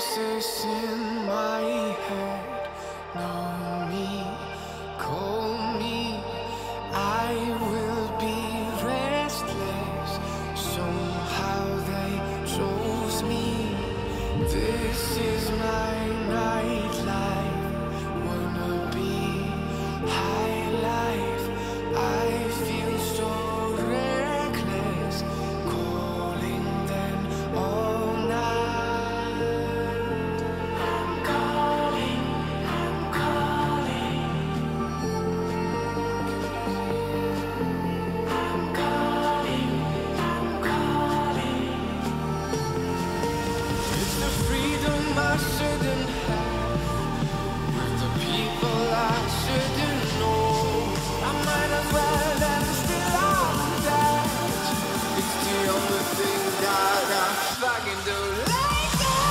Voices in my head know me, call me. I will be restless. Somehow they chose me. This is my nightlife. Wanna be high life. I feel so reckless, calling them all night. I'm calling, I'm calling. I'm calling, I'm calling. It's the freedom I shouldn't have, with the people I shouldn't know. I might as well and still I'm that. It's the only thing that I fucking do. Like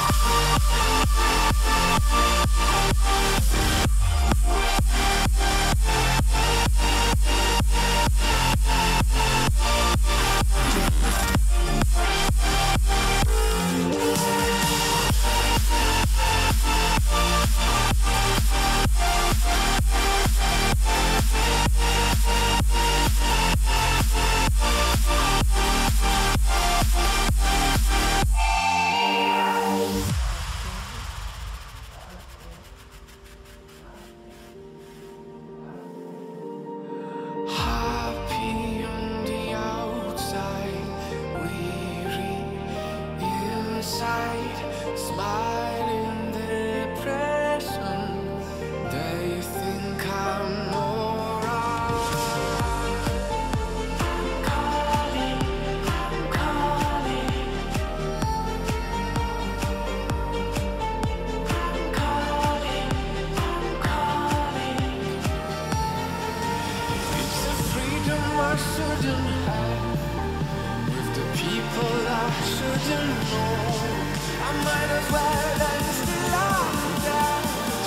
happy on the outside, weary inside, smiling depression. They think I'm alright. I'm calling, I'm calling. I'm calling, I'm calling. It's the freedom I shouldn't have, with the people I shouldn't know. I might as well and still I'm that.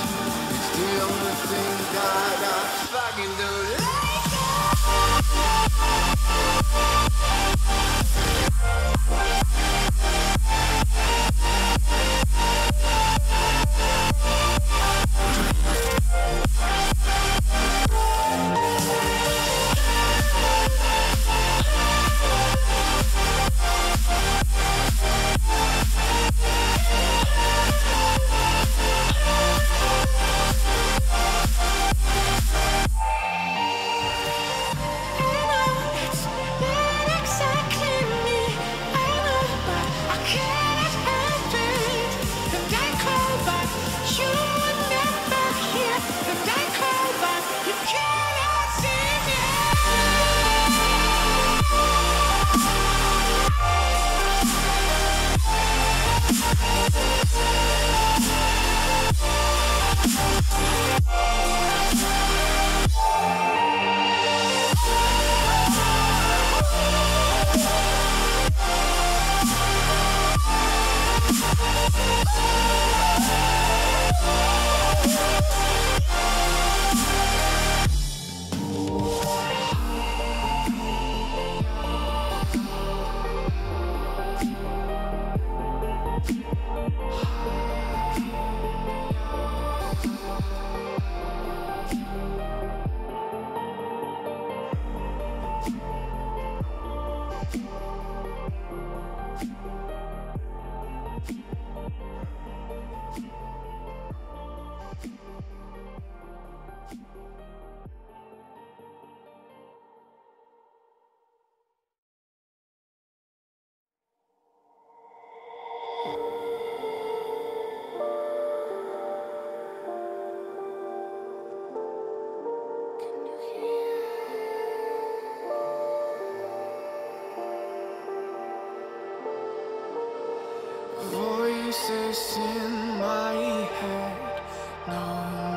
It's the only thing that I fucking do. Like voices in my head know